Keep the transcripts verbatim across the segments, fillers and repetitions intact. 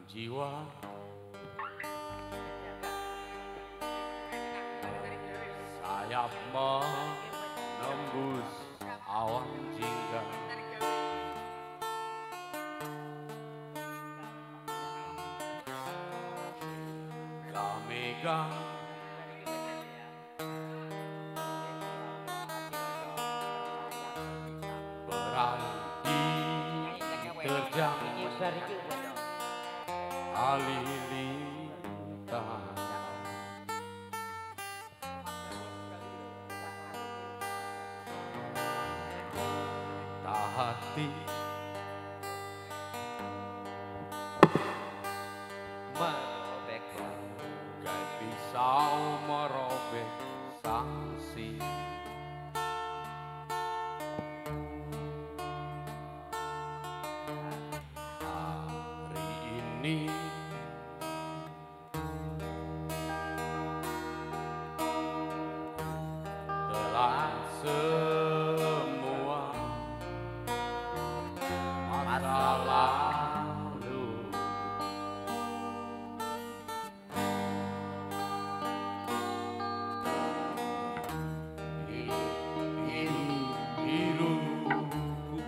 jiwa. Sayap menembus awan jingga. Kau megang berarti terjang halilintar. Tak hati merobek, gak pisau merobek sanksi. Hari ini telah semua masa lalu. Biru, biru, biruku,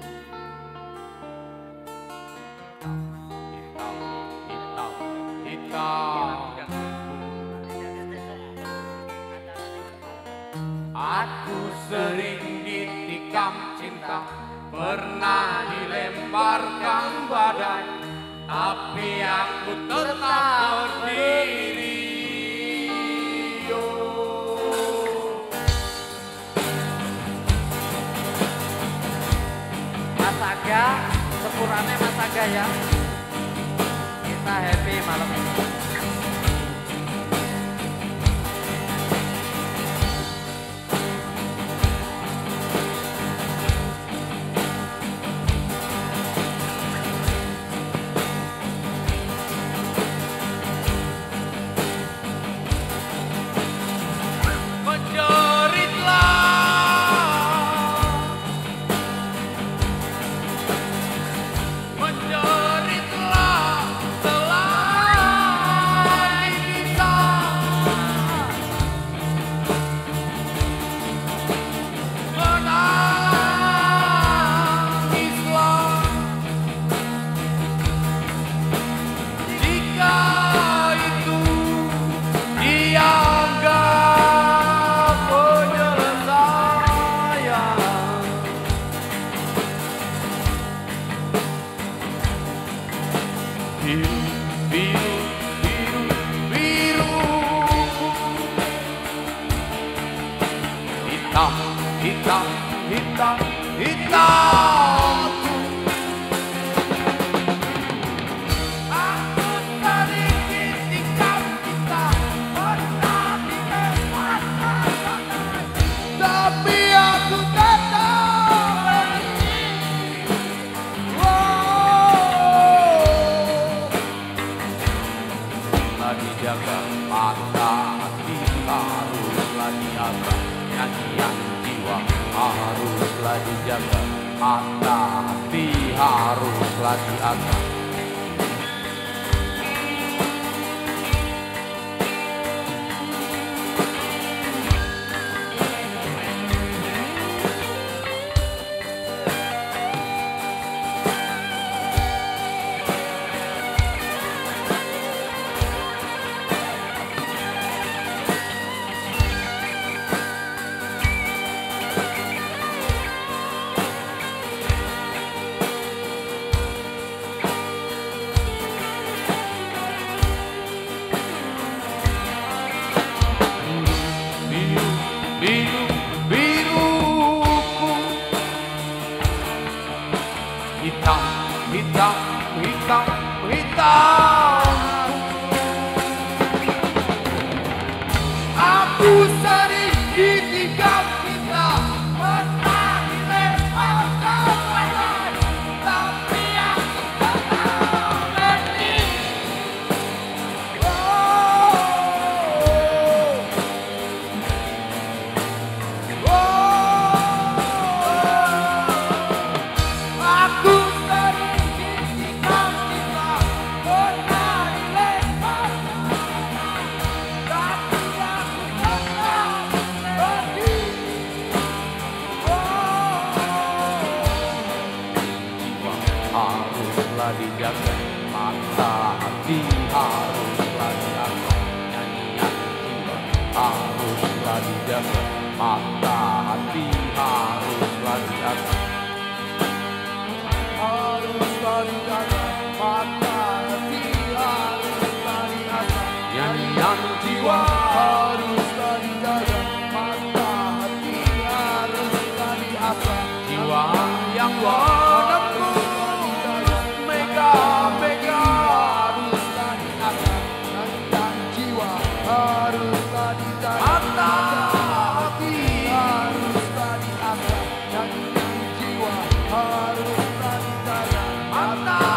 hitam, hitam, hitam. Aku sering ditikam cinta, pernah dilemparkan badai, tapi aku tetap berdiri. Oh. Mas Aga, sepurane Mas Aga ya. Kita happy malam ini. Biru, biru, biru, biru, hitam, hitam, hitam, hitam. Aku sering ditikam cinta, pernah dilemparkan badai, tapi aku tetap berdiri. Dijaga mata hati, haruslah dijaga nyanyian jiwa, haruslah dijaga mata hati, haruslah dijaga. Biru, biruku, hitam, hitam, hitam, hitam. Aku sering ditikam cinta, pernah dilemparkan badai, tapi aku tetap berdiri. Aku sering ditikam cinta, mata hati haruslah dijaga, haruslah dijaga, mata hati haruslah dijaga, nyanyian jiwa haruslah dijaga, mata hati haruslah diasah, jiwa yang menembus mega mega haruslah diasah, nyanyian jiwa haruslah dijaga, mata hati haruslah diasah, nyanyian jiwa haruslah dijaga, mata